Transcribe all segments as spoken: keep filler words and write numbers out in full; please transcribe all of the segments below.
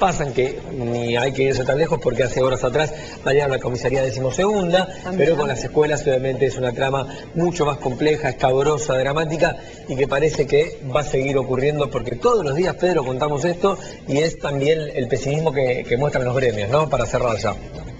pasan, que ni hay que irse tan lejos porque hace horas atrás vayan a la comisaría decimosegunda, pero con las escuelas obviamente es una trama mucho más compleja, escabrosa, dramática y que parece que va a seguir ocurriendo porque todos los días, Pedro, contamos esto y es también el pesimismo que, que muestran los gremios, ¿no? Para cerrar ya.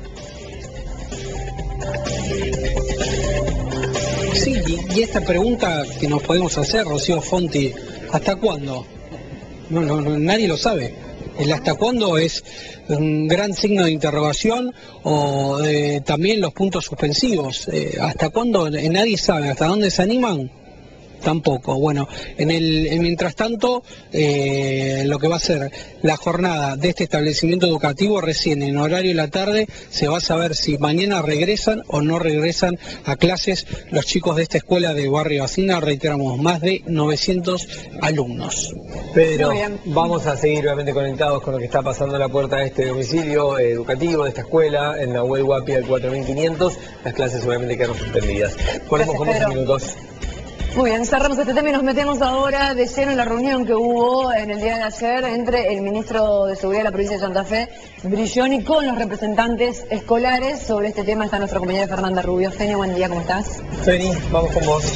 Sí, y esta pregunta que nos podemos hacer, Rocío Fonti, ¿hasta cuándo? No, no, no, nadie lo sabe. El hasta cuándo es un gran signo de interrogación o eh, también los puntos suspensivos. Eh, ¿Hasta cuándo? Eh, nadie sabe. ¿Hasta dónde se animan? Tampoco. Bueno, en el en mientras tanto, eh, lo que va a ser la jornada de este establecimiento educativo, recién en horario de la tarde, se va a saber si mañana regresan o no regresan a clases los chicos de esta escuela de Barrio Hacina. Reiteramos, más de novecientos alumnos. Pedro, vamos a seguir obviamente conectados con lo que está pasando en la puerta de este domicilio educativo, de esta escuela, en Nahuel Huapi al cuatro mil quinientos. Las clases obviamente quedaron suspendidas. Ponemos como unos minutos. Muy bien, cerramos este tema y nos metemos ahora de lleno en la reunión que hubo en el día de ayer entre el ministro de Seguridad de la provincia de Santa Fe, Brilloni, con los representantes escolares. Sobre este tema está nuestra compañera Fernanda Rubio. Feni, buen día, ¿cómo estás? Feni, vamos con vos.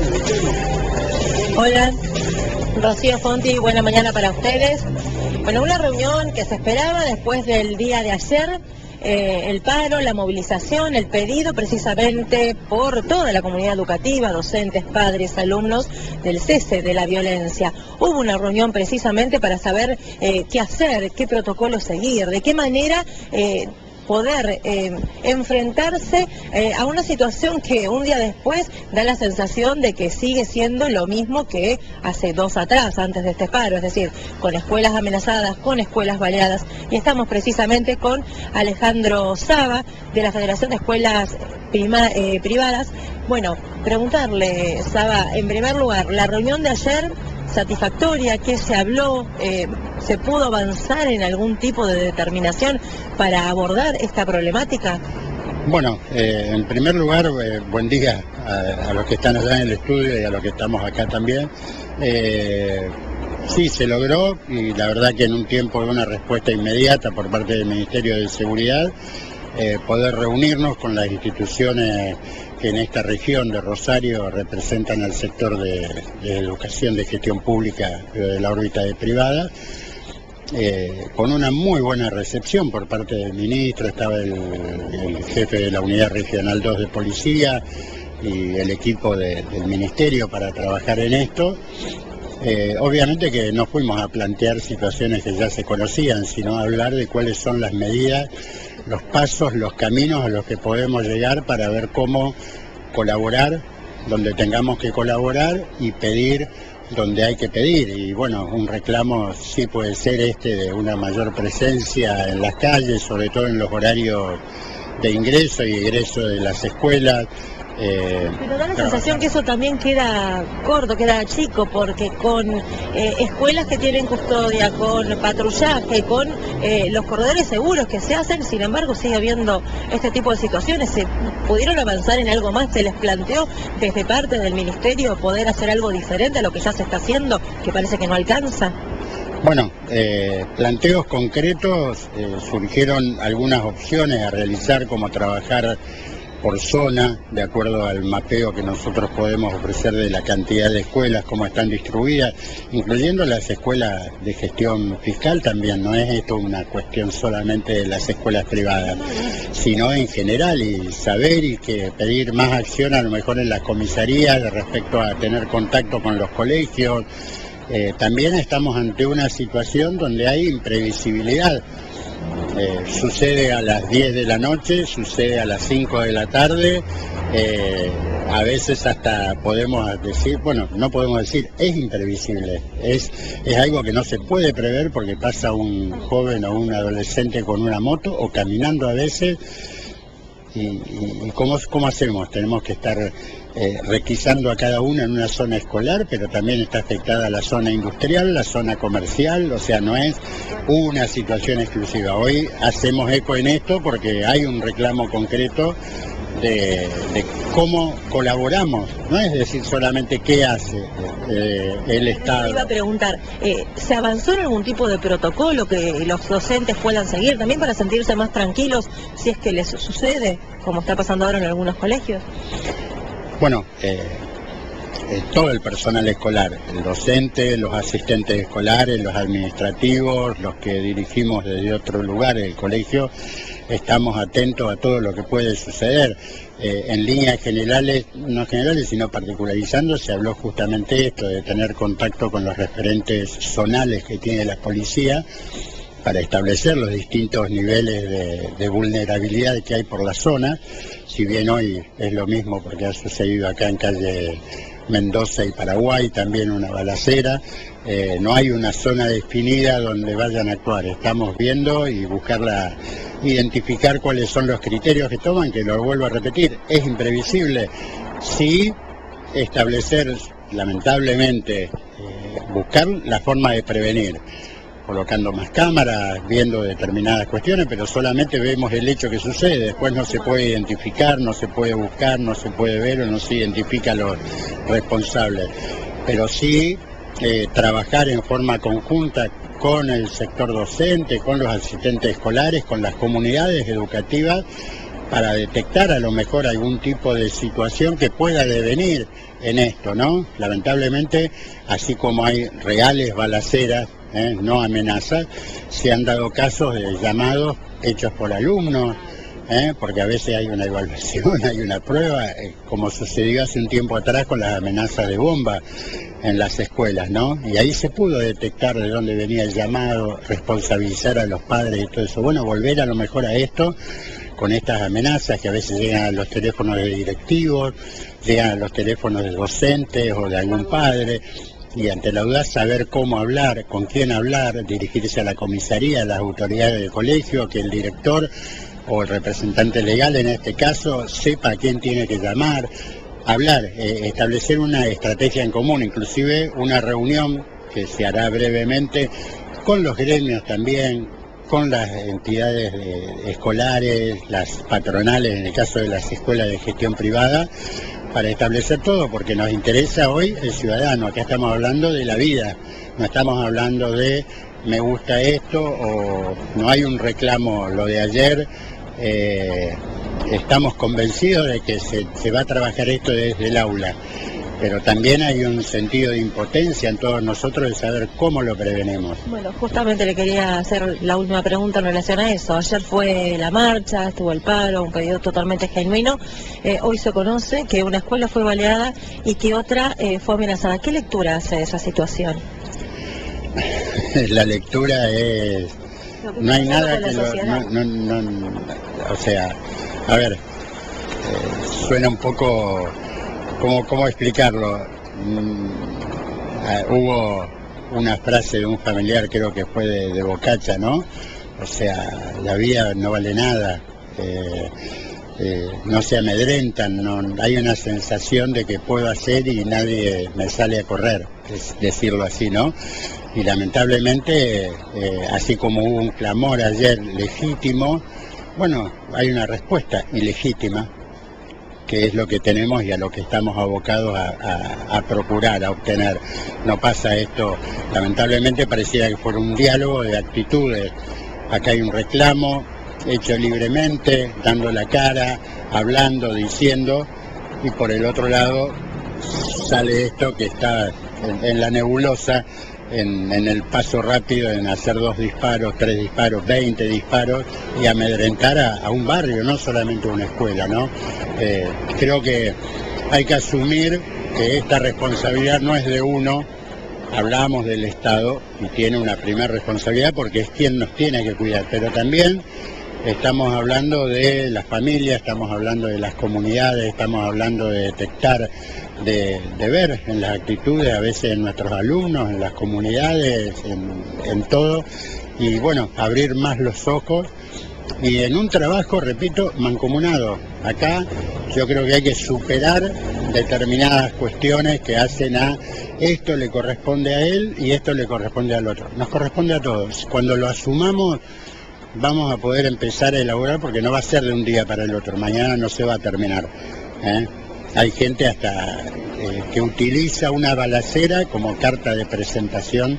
Hola, Rocío Fonti, buena mañana para ustedes. Bueno, una reunión que se esperaba después del día de ayer. Eh, el paro, la movilización, el pedido precisamente por toda la comunidad educativa, docentes, padres, alumnos, del cese de la violencia. Hubo una reunión precisamente para saber eh, qué hacer, qué protocolo seguir, de qué manera eh, poder eh, enfrentarse eh, a una situación que un día después da la sensación de que sigue siendo lo mismo que hace dos atrás, antes de este paro, es decir, con escuelas amenazadas, con escuelas baleadas. Y estamos precisamente con Alejandro Saba, de la Federación de Escuelas Prima, eh, Privadas. Bueno, preguntarle, Saba, en primer lugar, la reunión de ayer, satisfactoria, ¿qué se habló? Eh, ¿Se pudo avanzar en algún tipo de determinación para abordar esta problemática? Bueno, eh, en primer lugar, eh, buen día a, a los que están allá en el estudio y a los que estamos acá también. Eh, sí, se logró y la verdad que en un tiempo de una respuesta inmediata por parte del Ministerio de Seguridad, eh, poder reunirnos con las instituciones que en esta región de Rosario representan al sector de, de educación de gestión pública de la órbita de privada, eh, con una muy buena recepción por parte del ministro. Estaba el, el jefe de la Unidad Regional dos de Policía y el equipo de, del Ministerio para trabajar en esto. Eh, obviamente que no fuimos a plantear situaciones que ya se conocían, sino a hablar de cuáles son las medidas, los pasos, los caminos a los que podemos llegar para ver cómo colaborar donde tengamos que colaborar y pedir donde hay que pedir. Y bueno, un reclamo sí puede ser este de una mayor presencia en las calles, sobre todo en los horarios de ingreso y egreso de las escuelas. Eh, Pero da la sensación que eso también queda corto, queda chico, porque con eh, escuelas que tienen custodia, con patrullaje, con eh, los corredores seguros que se hacen, sin embargo sigue habiendo este tipo de situaciones. ¿Se pudieron avanzar en algo más? ¿Se les planteó desde parte del Ministerio poder hacer algo diferente a lo que ya se está haciendo, que parece que no alcanza? Bueno, eh, planteos concretos, eh, surgieron algunas opciones a realizar, como trabajar por zona, de acuerdo al mapeo que nosotros podemos ofrecer de la cantidad de escuelas, cómo están distribuidas, incluyendo las escuelas de gestión fiscal también. No es esto una cuestión solamente de las escuelas privadas, sino en general, y saber y que pedir más acción a lo mejor en las comisarías respecto a tener contacto con los colegios. Eh, también estamos ante una situación donde hay imprevisibilidad. Eh, sucede a las diez de la noche, sucede a las cinco de la tarde, eh, a veces hasta podemos decir, bueno, no podemos decir, es imprevisible, es, es algo que no se puede prever porque pasa un joven o un adolescente con una moto o caminando a veces. ¿Y, y, y cómo, cómo hacemos? Tenemos que estar eh, requisando a cada uno en una zona escolar, pero también está afectada la zona industrial, la zona comercial, o sea, no es una situación exclusiva. Hoy hacemos eco en esto porque hay un reclamo concreto de, de cómo colaboramos, no es decir solamente qué hace eh, el Estado. Iba a preguntar, eh, ¿se avanzó en algún tipo de protocolo que los docentes puedan seguir también para sentirse más tranquilos si es que les sucede, como está pasando ahora en algunos colegios? Bueno, eh, eh, todo el personal escolar, el docente, los asistentes escolares, los administrativos, los que dirigimos desde otro lugar el colegio, estamos atentos a todo lo que puede suceder. Eh, en líneas generales, no generales, sino particularizando, se habló justamente esto, de tener contacto con los referentes zonales que tiene la policía para establecer los distintos niveles de, de vulnerabilidad que hay por la zona, si bien hoy es lo mismo porque ha sucedido acá en calle Mendoza y Paraguay, también una balacera. Eh, no hay una zona definida donde vayan a actuar, estamos viendo y buscarla, identificar cuáles son los criterios que toman, que lo vuelvo a repetir, es imprevisible. Sí, establecer, lamentablemente, eh, buscar la forma de prevenir, colocando más cámaras, viendo determinadas cuestiones, pero solamente vemos el hecho que sucede, después no se puede identificar, no se puede buscar, no se puede ver o no se identifica a los responsables, pero sí eh, trabajar en forma conjunta con el sector docente, con los asistentes escolares, con las comunidades educativas, para detectar a lo mejor algún tipo de situación que pueda devenir en esto, ¿no? Lamentablemente, así como hay reales balaceras, ¿eh? no amenazas, se han dado casos de llamados hechos por alumnos, ¿eh? porque a veces hay una evaluación, hay una prueba, eh, como sucedió hace un tiempo atrás con las amenazas de bomba en las escuelas, ¿no? Y ahí se pudo detectar de dónde venía el llamado, responsabilizar a los padres y todo eso. Bueno, volver a lo mejor a esto, con estas amenazas que a veces llegan a los teléfonos de directivos, llegan a los teléfonos de docentes o de algún padre, y ante la duda saber cómo hablar, con quién hablar, dirigirse a la comisaría, a las autoridades del colegio, que el director o el representante legal en este caso sepa a quién tiene que llamar, hablar, eh, establecer una estrategia en común, inclusive una reunión que se hará brevemente con los gremios también, con las entidades de, escolares, las patronales, en el caso de las escuelas de gestión privada, para establecer todo, porque nos interesa hoy el ciudadano. Acá estamos hablando de la vida, no estamos hablando de me gusta esto o no hay un reclamo, lo de ayer. Eh, estamos convencidos de que se, se va a trabajar esto desde el aula, pero también hay un sentido de impotencia en todos nosotros de saber cómo lo prevenimos. Bueno, justamente le quería hacer la última pregunta en relación a eso. Ayer fue la marcha, estuvo el paro, un pedido totalmente genuino. Eh, hoy se conoce que una escuela fue baleada y que otra eh, fue amenazada. ¿Qué lectura hace de esa situación? La lectura es... No hay nada que lo... No, no, no, o sea, a ver, eh, suena un poco... ¿Cómo, cómo explicarlo? Mm, uh, hubo una frase de un familiar, creo que fue de, de Bocacha, ¿no? O sea, la vida no vale nada, eh, eh, no se amedrentan, no, hay una sensación de que puedo hacer y nadie me sale a correr, es decirlo así, ¿no? Y lamentablemente, eh, así como hubo un clamor ayer legítimo, bueno, hay una respuesta ilegítima, que es lo que tenemos y a lo que estamos abocados a, a, a procurar, a obtener. No pasa esto, lamentablemente pareciera que fuera un diálogo de actitudes. Acá hay un reclamo hecho libremente, dando la cara, hablando, diciendo, y por el otro lado sale esto que está en, en la nebulosa, en, en el paso rápido, en hacer dos disparos, tres disparos, veinte disparos y amedrentar a, a un barrio, no solamente a una escuela, ¿no? Eh, creo que hay que asumir que esta responsabilidad no es de uno, hablamos del Estado y tiene una primera responsabilidad porque es quien nos tiene que cuidar, pero también estamos hablando de las familias, estamos hablando de las comunidades, estamos hablando de detectar, de, de ver en las actitudes, a veces en nuestros alumnos, en las comunidades, en, en todo, y bueno, abrir más los ojos y en un trabajo, repito, mancomunado. Acá yo creo que hay que superar determinadas cuestiones que hacen a esto le corresponde a él y esto le corresponde al otro. Nos corresponde a todos. Cuando lo asumamos vamos a poder empezar a elaborar porque no va a ser de un día para el otro, mañana no se va a terminar, ¿eh? hay gente hasta eh, que utiliza una balacera como carta de presentación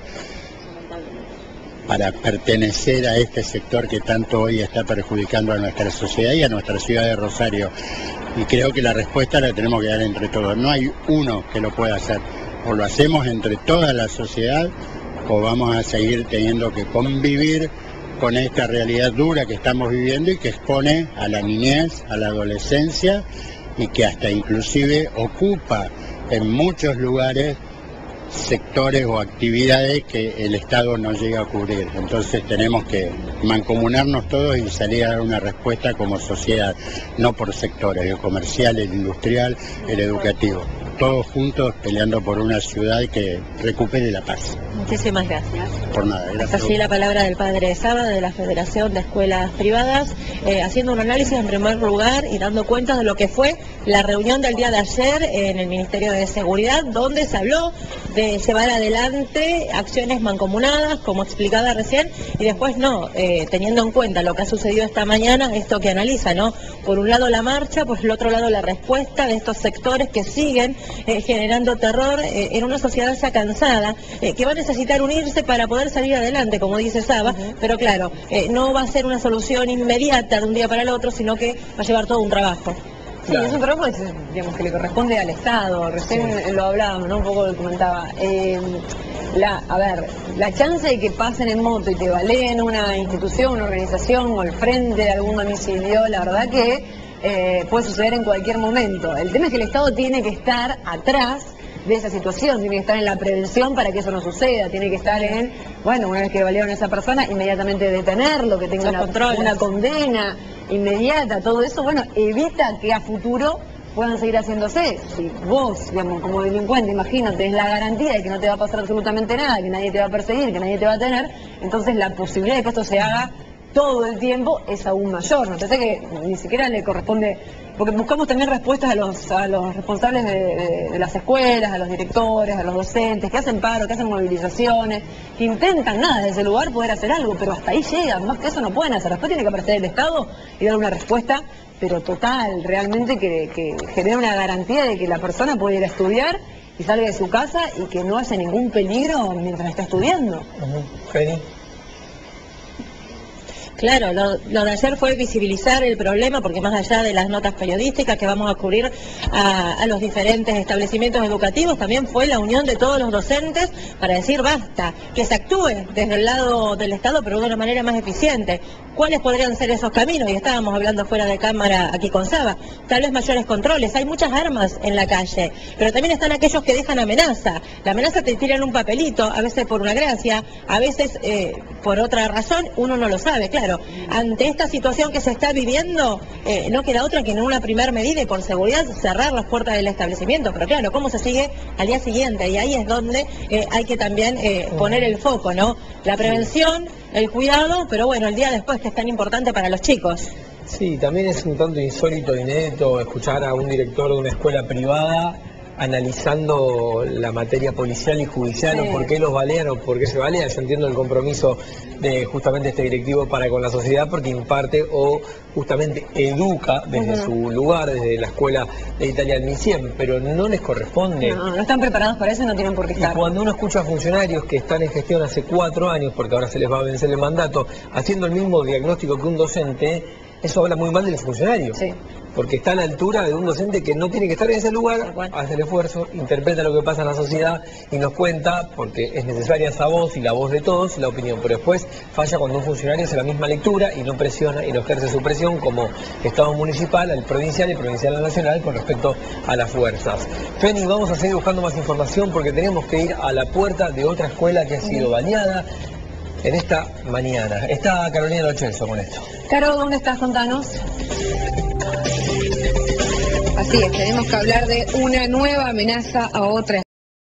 para pertenecer a este sector que tanto hoy está perjudicando a nuestra sociedad y a nuestra ciudad de Rosario. Y creo que la respuesta la tenemos que dar entre todos. No hay uno que lo pueda hacer. O lo hacemos entre toda la sociedad o vamos a seguir teniendo que convivir con esta realidad dura que estamos viviendo y que expone a la niñez, a la adolescencia y que hasta inclusive ocupa en muchos lugares sectores o actividades que el Estado no llega a cubrir. Entonces tenemos que mancomunarnos todos y salir a dar una respuesta como sociedad, no por sectores, el comercial, el industrial, el educativo. Todos juntos peleando por una ciudad que recupere la paz. Muchísimas gracias. Por nada, gracias. Así la palabra del padre Saba de la Federación de Escuelas Privadas, eh, haciendo un análisis en primer lugar y dando cuenta de lo que fue la reunión del día de ayer en el Ministerio de Seguridad, donde se habló de llevar adelante acciones mancomunadas, como explicaba recién, y después no, eh, teniendo en cuenta lo que ha sucedido esta mañana, esto que analiza, ¿no? Por un lado la marcha, por el otro lado la respuesta de estos sectores que siguen eh, generando terror eh, en una sociedad ya cansada, eh, que va a necesitar unirse para poder salir adelante, como dice Saba, uh-huh. Pero claro, eh, no va a ser una solución inmediata de un día para el otro, sino que va a llevar todo un trabajo. Sí, claro. Es un trabajo digamos, que le corresponde al Estado, recién sí. Lo hablábamos, ¿no? Un poco lo comentaba. Eh, la, a ver, la chance de que pasen en moto y te baleen una institución, una organización o el frente de algún domicilio, la verdad que eh, puede suceder en cualquier momento. El tema es que el Estado tiene que estar atrás de esa situación, tiene que estar en la prevención para que eso no suceda, tiene que estar en, bueno, una vez que balearon a esa persona, inmediatamente detenerlo, que tenga una, una condena inmediata, todo eso, bueno, evita que a futuro puedan seguir haciéndose. Si vos, digamos, como delincuente, imagínate, tenés la garantía de que no te va a pasar absolutamente nada, que nadie te va a perseguir, que nadie te va a tener, entonces la posibilidad de que esto se haga todo el tiempo es aún mayor. Me parece que ni siquiera le corresponde, porque buscamos también respuestas a los, a los responsables de, de, de las escuelas, a los directores, a los docentes, que hacen paro, que hacen movilizaciones, que intentan nada desde ese lugar poder hacer algo, pero hasta ahí llegan, más que eso no pueden hacer. Después tiene que aparecer el Estado y dar una respuesta, pero total, realmente que, que genere una garantía de que la persona puede ir a estudiar y salga de su casa y que no haya ningún peligro mientras está estudiando. Uh-huh. Feli. Claro, lo, lo de ayer fue visibilizar el problema, porque más allá de las notas periodísticas que vamos a cubrir a, a los diferentes establecimientos educativos, también fue la unión de todos los docentes para decir basta, que se actúe desde el lado del Estado, pero de una manera más eficiente. ¿Cuáles podrían ser esos caminos? Y estábamos hablando fuera de cámara aquí con Saba. Tal vez mayores controles. Hay muchas armas en la calle, pero también están aquellos que dejan amenaza. La amenaza te tiran un papelito, a veces por una gracia, a veces eh, por otra razón, uno no lo sabe, claro. Ante esta situación que se está viviendo, eh, no queda otra que en una primera medida y por seguridad cerrar las puertas del establecimiento. Pero claro, ¿cómo se sigue al día siguiente? Y ahí es donde eh, hay que también eh, poner el foco, ¿no? La prevención, el cuidado, pero bueno, el día después, que es tan importante para los chicos. Sí, también es un tanto insólito, inédito, escuchar a un director de una escuela privada analizando la materia policial y judicial, sí. O por qué los balean o por qué se balean. Yo entiendo el compromiso de justamente este directivo para con la sociedad, porque imparte o justamente educa desde uh-huh. su lugar, desde la escuela de Italia del MICIEM, pero no les corresponde. No, no están preparados para eso y no tienen por qué estar. Y cuando uno escucha a funcionarios que están en gestión hace cuatro años, porque ahora se les va a vencer el mandato, haciendo el mismo diagnóstico que un docente, eso habla muy mal del funcionario. Sí. Porque está a la altura de un docente que no tiene que estar en ese lugar, hace el esfuerzo, interpreta lo que pasa en la sociedad y nos cuenta, porque es necesaria esa voz y la voz de todos y la opinión, pero después falla cuando un funcionario hace la misma lectura y no presiona y no ejerce su presión como Estado municipal, al provincial y provincial al nacional con respecto a las fuerzas. Feni, vamos a seguir buscando más información porque tenemos que ir a la puerta de otra escuela que ha sido baleada en esta mañana. Está Carolina Lochelso con esto. Caro, ¿dónde estás? Contanos. Así es, tenemos que hablar de una nueva amenaza a otra